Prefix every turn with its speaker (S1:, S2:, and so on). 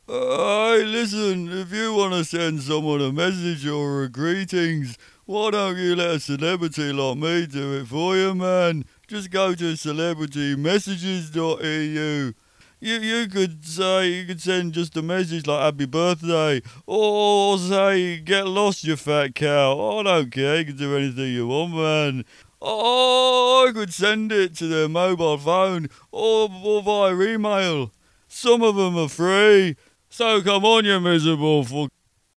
S1: Hey, listen, if you want to send someone a message or a greetings, why don't you let a celebrity like me do it for you, man? Just go to celebritymessages.eu. You could send just a message like happy birthday, or say get lost you fat cow. I don't care, you can do anything you want, man. Oh, I could send it to their mobile phone or via email. Some of them are free. So come on, you miserable fuck.